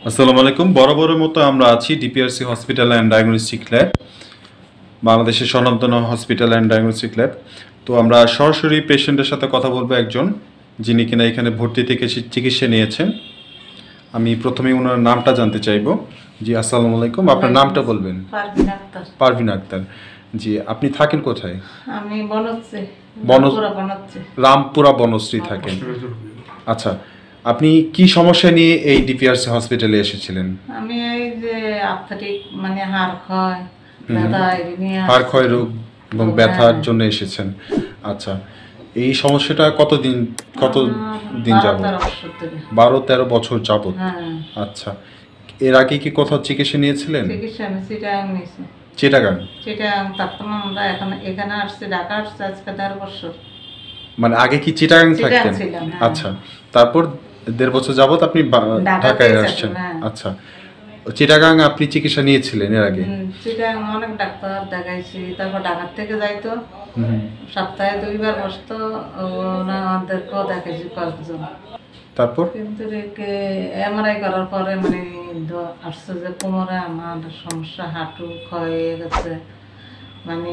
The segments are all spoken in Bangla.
আসসালামু আলাইকুম। বরাবরের মতো আমরা আছি DPRC hospital and diagnostic lab, বাংলাদেশের স্বনামধন্য হসপিটাল অ্যান্ড ডায়াগনস্টিক ল্যাব। তো আমরা সরাসরি পেশেন্টের সাথে কথা বলবো, একজন যিনি কিনা এখানে ভর্তি থেকে চিকিৎসা নিয়েছেন। আমি প্রথমেই ওনার নামটা জানতে চাইবো। জি, আসসালামু আলাইকুম। আপনার নামটা বলবেন? পারভিন আক্তার। পারভিন আক্তার। জি, আপনি থাকেন কোথায়? আমি বনশ্রী, রামপুরা বনশ্রী থাকেন। আচ্ছা, আপনি কি সমস্যা নিয়ে এই ডিপিআরসি হসপিটালে এসেছিলেন? আমি এই যে আর্থ্রাইটিক মানে হাড় ক্ষয়, ব্যথা এই নিয়ে হাড় ক্ষয় রোগ এবং ব্যথার জন্য এসেছেন। আচ্ছা, এই সমস্যাটা কত দিন যাবত? 12-13 বছর যাবত। আচ্ছা, এর আগে কি কোথাও চিকিৎসা নিয়েছিলেন? চিকিৎসা আমি চিটাগাং নিয়েছি। চিটাগাং থাকতাম আমরা, এখানে আসছি, ঢাকা আসছি আজকে 13 বছর। মানে আগে কি চিটাগাং থাকতেন? আচ্ছা, তারপর 1.5 বছর যাবত আপনি ঢাকায় আসছেন। আচ্ছা, চিটাগাং আপনি চিকিৎসা নিয়েছিলেন এর আগে? চিটাগাং অনেক ডাক্তার দেখাইছি, তারপর ঢাকার থেকে যাইতো, সপ্তাহে 2 বার বসতো, ওনাদেরকেও দেখাইছি কয়েকজন। তারপর কিন্তু এমআরআই করার পরে মানে আসছে যে কোমরে আমার সমস্যা, হাঁটু ক্ষয় হয়ে গেছে, মানে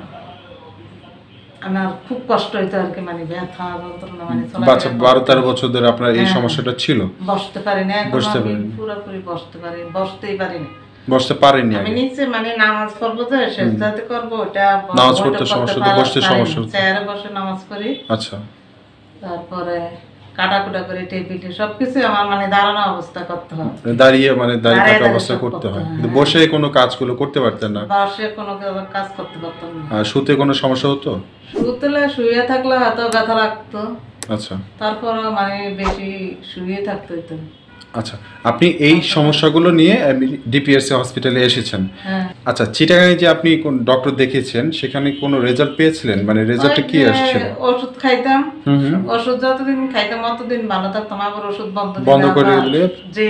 আমার খুব কষ্ট হইতো আর কি, মানে ব্যথা যন্ত্রণা, মানে 12-13 বছর ধরে আপনার এই সমস্যাটা ছিল? বসতে পারি না, পুরোপুরি বসতেই পারি না। বসতে পারেননি? আমি নিচে মানে নামাজ পড়বো, যে সেজদাতে করবো, ওটা নামাজ পড়তে সমস্যা হতো, বসতে সমস্যা হতো। চেয়ারে বসে নামাজ পড়ি। আচ্ছা, তারপরে কাটাকুটা করে টেবিলে সবকিছু আমার মানে দাঁড়ানো অবস্থা করতে হয়, দাঁড়িয়ে থাকা অবস্থা করতে হয়। কিন্তু বসে কোনো কাজগুলো করতে পারতেন না? বসে কোনো কাজ করতে পারতাম না। আর শুতে কোনো সমস্যা হতো? শুয়ে থাকলে হয়তো ব্যথা লাগতো। আচ্ছা, তারপরে মানে বেশি শুয়ে থাকতে হতো। আচ্ছা, আপনি এই সমস্যাগুলো নিয়ে ডিপিআরসি হসপিটালে এসেছেন। আচ্ছা, চিটাগাংয়ে যে আপনি কোন ডক্টর দেখিয়েছেন, সেখানে কোনো রেজাল্ট পেয়েছিলেন? মানে রেজাল্টে কি আসছিল? ওষুধ খাইতাম, ওষুধ যতদিন খাইতাম ততদিন ভালো থাকতাম, আবার ওষুধ বন্ধ করে দিলে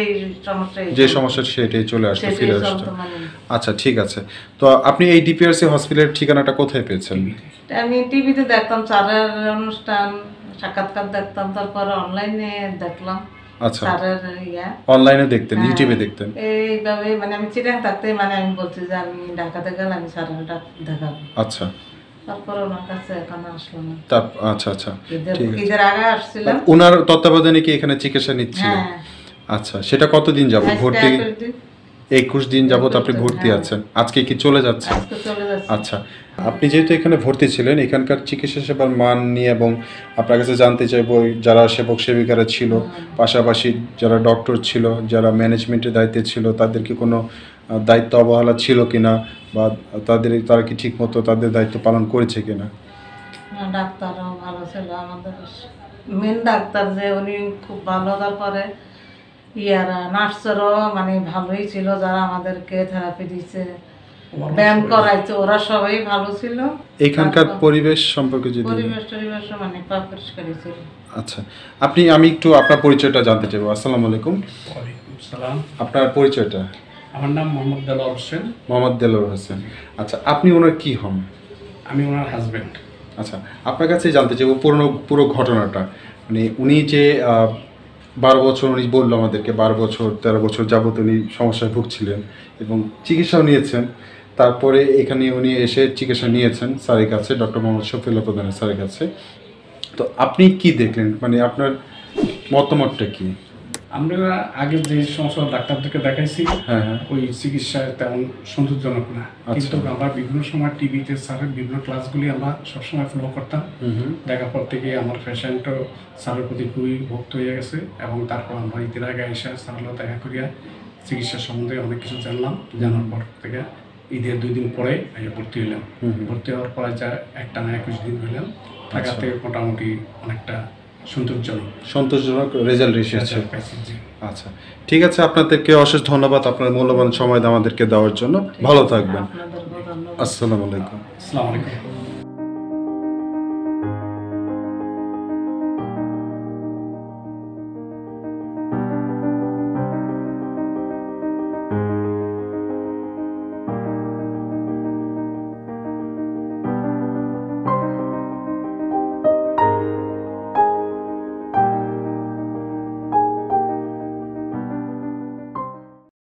যে সমস্যা সেটাই চলে আসতো, ফিরে আসতো। আচ্ছা, ঠিক আছে। তো আপনি এই ডিপিআরসি হসপিটালের ঠিকানাটা কোথায় পেয়েছেন? আমি টিভিতে দেখতাম, স্যারের অনুষ্ঠান সাক্ষাৎকার দেখতাম, তারপরে অনলাইনে দেখলাম। আচ্ছা, অনলাইনে দেখতেন, ইউটিউবে দেখতেন? এইভাবে মানে আমি চিটাং থাকতে মানে আমি বলছি যে আমি ঢাকাতে গেলে আমি স্যারের দেখাবো। আচ্ছা, তারপর ওনার কাছে এখন আসলাম। আচ্ছা আচ্ছা, ঈদের আগে আসছিলাম। ওনার তত্ত্বাবধানে কি এখানে চিকিৎসা নিচ্ছিলেন? আচ্ছা, সেটা কতদিন যাবত ভর্তি? 21 দিন যাবত আপনি ভর্তি আছেন। আজকে কি চলে যাচ্ছেন? আচ্ছা, আপনি যেহেতু এখানে ভর্তি ছিলেন, এখানকার চিকিৎসা সেবার মান নিয়ে এবং আপনার কাছে জানতে চাইবো, যারা সেবক সেবিকারা ছিল, পাশাপাশি যারা ডক্টর ছিল, যারা ম্যানেজমেন্টের দায়িত্বে ছিল, তাদের কি কোনো দায়িত্ব অবহেলা ছিল কিনা, বা তারা কি ঠিক মতো তাদের দায়িত্ব পালন করেছে কিনা? ডাক্তারও ভালো ছিল, আমাদের মেন ডাক্তার যে উনি খুব ভালো, তারপরে নার্সেরও মানে ভালোই ছিল, যারা আমাদেরকে থেরাপি দিচ্ছে, ব্যায়াম করাইছে, ওরা সবাই ভালো ছিল। এখানকার পরিবেশ সম্পর্কে যদি? পরিবেশ মানে পরিষ্কারই ছিল। আচ্ছা, আমি একটু আপনার পরিচয়টা জানতে চাইবো। আসসালামু আলাইকুম। ওয়ালাইকুম সালাম। আপনার পরিচয়টা? আমার নাম মোহাম্মদ দেলোয়ার হোসেন। মোহাম্মদ দেলোয়ার হোসেন। আচ্ছা, আপনি ওনার কি হন? আমি ওনার হাজব্যান্ড। আচ্ছা, আপনার কাছে জানতে চাইবো পুরো ঘটনাটা। মানে উনি যে 12 বছর, উনি বললো আমাদেরকে 12-13 বছর যাবত উনি সমস্যায় ভুগছিলেন এবং চিকিৎসাও নিয়েছেন। তারপরে এখানে উনি এসে চিকিৎসা নিয়েছেন স্যারের কাছে, ডক্টর মোহাম্মদ শফিউল্লাহ প্রধানের স্যারের কাছে। তো আপনি কি দেখলেন, মানে আপনার মতামতটা কি? আমরা আগে যে সমস্ত ডাক্তারদেরকে দেখাইছি, ওই চিকিৎসা তেমন সন্তোষজনক না। কিন্তু আমরা বিভিন্ন সময় টিভিতে স্যারের বিভিন্ন ক্লাসগুলি আমরা সবসময় ফলো করতাম। দেখার পর থেকে আমার পেশেন্টও স্যারের প্রতি খুবই ভক্ত হয়ে গেছে, এবং তারপর আমরা ঈদের আগে এসে স্যারের দেখা করিয়া চিকিৎসা সম্বন্ধে অনেক কিছু জানলাম। জানার পর থেকে ঈদের 2 দিন পরে ভর্তি হইলাম। ভর্তি হওয়ার পরে যা একটানা 21 দিন হইলাম, থাকাতে মোটামুটি অনেকটা সন্তোষজনক রেজাল্ট এসেছে। আচ্ছা, ঠিক আছে, আপনাদেরকে অশেষ ধন্যবাদ আপনার মূল্যবান সময় আমাদেরকে দেওয়ার জন্য। ভালো থাকবেন। আসসালামু আলাইকুম। আসসালামু আলাইকুম।